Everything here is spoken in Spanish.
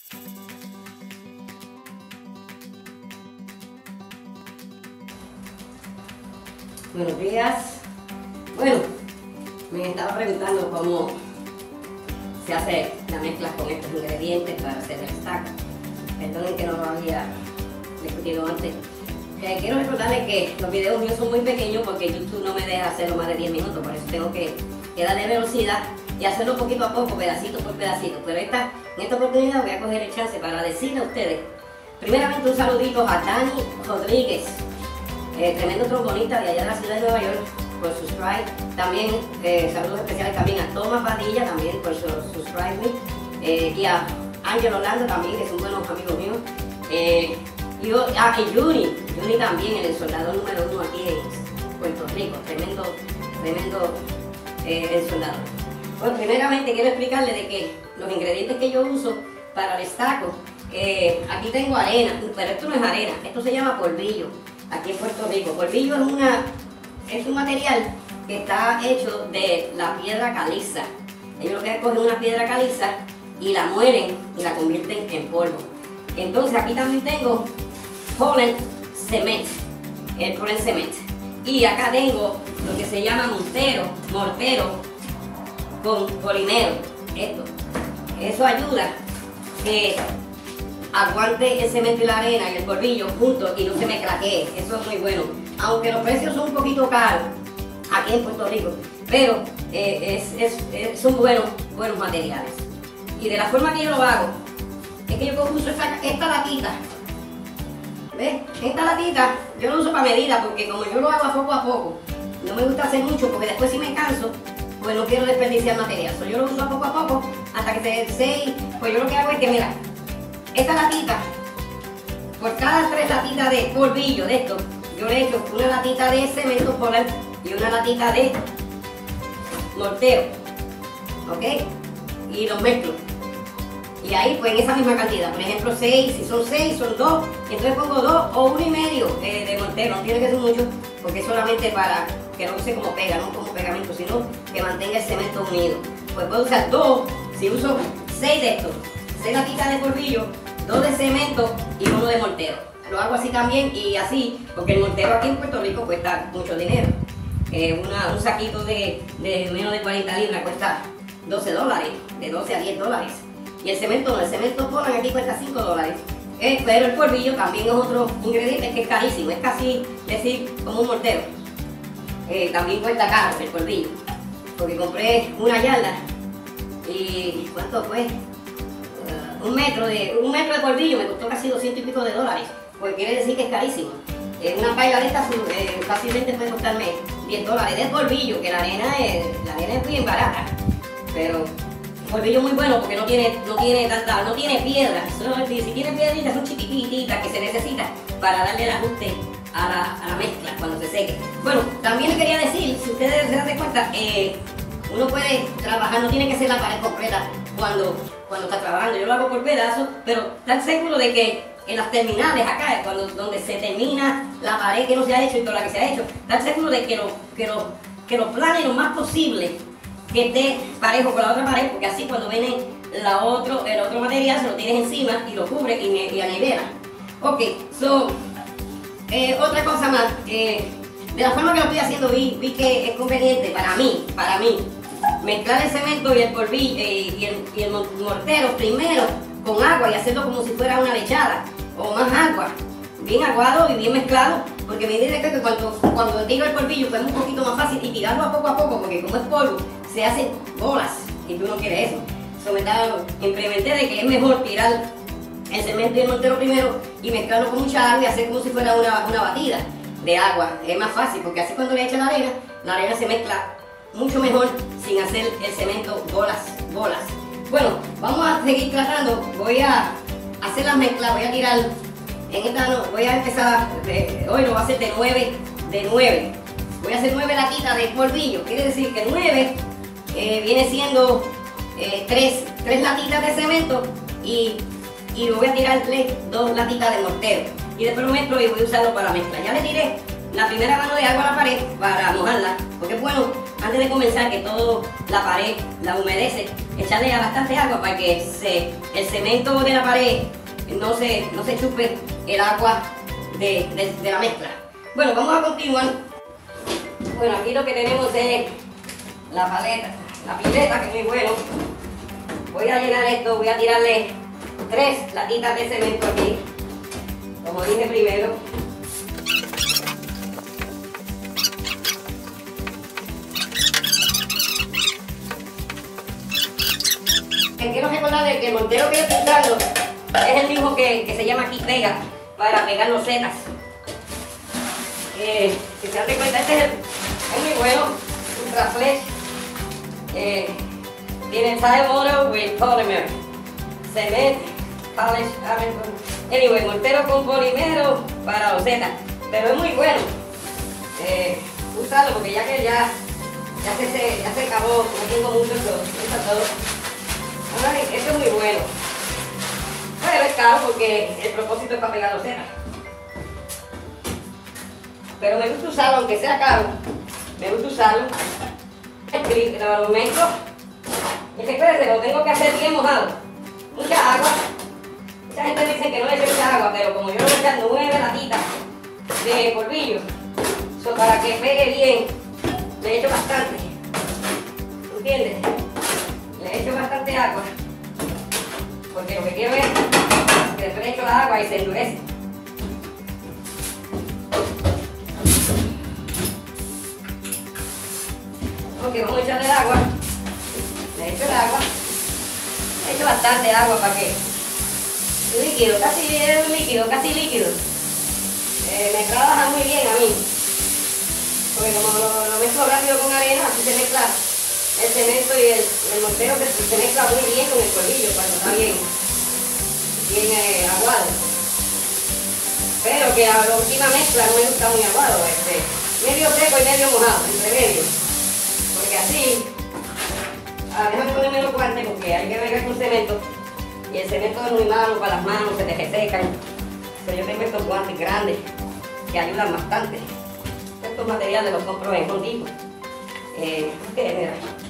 Buenos días. Bueno, me estaba preguntando cómo se hace la mezcla con estos ingredientes para hacer el stack. Perdonen que no lo había discutido antes. Quiero recordarles que los videos míos son muy pequeños porque YouTube no me deja hacerlo más de 10 minutos, por eso tengo que darle velocidad y hacerlo poquito a poco, pedacito por pedacito. Pero en esta oportunidad voy a coger el chance para decirle a ustedes, primeramente un saludito a Dani Rodríguez, tremendo trombonista de allá de la ciudad de Nueva York, por subscribe. También saludos especiales también a Tomás Padilla, también por subscribe me. Y a Ángel Orlando también, que son buenos amigos míos. Y Yuri también, el soldado número 1 aquí en Puerto Rico, tremendo el soldado. Bueno, primeramente quiero explicarle de que los ingredientes que yo uso para el estaco, aquí tengo arena, pero esto no es arena, esto se llama polvillo, aquí en Puerto Rico. Polvillo es un material que está hecho de la piedra caliza. Ellos lo que cogen una piedra caliza y la muelen y la convierten en polvo. Entonces aquí también tengo Polen Cement, el Polen Cement. Y acá tengo lo que se llama mortero con polimero. Eso ayuda que aguante el cemento y la arena y el polvillo juntos y no se me craquee. Eso es muy bueno. Aunque los precios son un poquito caros aquí en Puerto Rico, pero son buenos materiales. Y de la forma que yo lo hago, es que yo uso esta latita. ¿Ves? Esta latita yo lo uso para medida porque como yo lo hago poco a poco, no me gusta hacer mucho porque después si me canso, pues no quiero desperdiciar material. Yo lo uso poco a poco hasta que se seque. Pues yo lo que hago es que, mira, esta latita, por cada 3 latitas de polvillo de esto, yo le echo una latita de cemento polar y una latita de mortero, ¿ok? Y los mezclo. Y ahí pues en esa misma cantidad, por ejemplo 6, si son 6 son 2, entonces pongo 2 o 1 y medio de mortero, no tiene que ser mucho porque es solamente para que no use como pega, no como pegamento, sino que mantenga el cemento unido. Pues puedo usar 2, si uso 6 de estos, 6 latitas de polvillo, 2 de cemento y 1 de mortero. Lo hago así también y así, porque el mortero aquí en Puerto Rico cuesta mucho dinero. Un saquito de menos de 40 libras cuesta $12, de 12 a $10. Y el cemento no, el cemento Polen aquí cuesta $5. Pero el polvillo también es otro ingrediente que es carísimo, es casi decir como un mortero. También cuesta caro el polvillo, porque compré una yarda y ¿cuánto fue? Un metro de polvillo me costó casi 200 y pico de dólares, pues quiere decir que es carísimo. Una paila de estas fácilmente puede costarme $10 de polvillo, que la arena es bien barata, pero polvillo muy bueno porque no tiene piedras. Si tiene piedritas son chiquititas que se necesitan para darle el ajuste a la mezcla cuando se seque. Bueno, también les quería decir, si ustedes se dan cuenta, uno puede trabajar, no tiene que ser la pared completa cuando está trabajando. Yo lo hago por pedazos, pero estar seguro de que en las terminales acá, donde se termina la pared que no se ha hecho y toda la que se ha hecho, estar seguro de que lo plane lo más posible, que esté parejo con la otra pared, porque así cuando viene el otro material se lo tienes encima y lo cubre y anivela. Ok, otra cosa más, de la forma que lo estoy haciendo vi que es conveniente para mí, mezclar el cemento y el polvillo y el mortero primero con agua y hacerlo como si fuera una lechada o más agua, bien aguado y bien mezclado, porque me dice que cuando tiro el polvillo pues es un poquito más fácil y tirarlo a poco, porque como es polvo se hacen bolas y tú no quieres eso. Implementé de que es mejor tirar el cemento y el mortero primero y mezclarlo con mucha agua y hacer como si fuera una batida de agua. Es más fácil porque así cuando le echa la arena se mezcla mucho mejor sin hacer el cemento bolas. Bueno, vamos a seguir tratando. Voy a hacer la mezcla, voy a tirar en esta, voy a empezar, hoy lo voy a hacer de 9. Voy a hacer 9 latitas de polvillo, quiere decir que 9 viene siendo 3 latitas de cemento y voy a tirarle 2 latitas de mortero y después lo mezclo y voy a usarlo para la mezcla. Ya le tiré la primera mano de agua a la pared para mojarla, porque es bueno antes de comenzar que toda la pared la humedece echarle bastante agua para que el cemento de la pared no se chupe el agua de la mezcla. Bueno, vamos a continuar. Bueno, aquí lo que tenemos es la pileta, que es muy bueno. Voy a llenar esto, voy a tirarle 3 latitas de cemento aquí, como dije primero. Quiero recordar que el mortero que yo estoy usando es el mismo que se llama aquí Pega, para pegar los setas. Si se dan cuenta, este es muy bueno, Ultra Flex. Tiene tile motor with polymer, cement, polish, anyway, mortero con polimero para los setas, pero es muy bueno usarlo porque ya se acabó, no tengo mucho todo. Esto es muy bueno, pero es caro porque el propósito es para pegar los setas. Pero me gusta usarlo, aunque sea caro, me gusta usarlo. Lo mezclo. Y recuerden, lo tengo que hacer bien mojado. Mucha agua. Mucha gente dice que no le eche mucha agua, pero como yo le voy a echar 9 latitas de polvillo, para que pegue bien, le echo bastante. ¿Entiendes? Le echo bastante agua. Porque lo que quiero es que después le echo la agua y se endurece. Ok, vamos a echarle el agua. Le echo el agua. Le echo bastante agua para que líquido, casi líquido. Me trabaja muy bien a mí. Porque como lo mezclo rápido con arena, así se mezcla el cemento y el mortero, que se mezcla muy bien con el polvillo cuando está bien aguado. Pero que a la última mezcla no me gusta muy aguado, medio seco y medio mojado, entre medio. Porque así, déjame ponerme los guantes porque hay que bregar con cemento y el cemento es muy malo para las manos, se te resecan. Pero yo tengo estos guantes grandes que ayudan bastante. Estos materiales los compro en Home Depot. Mira.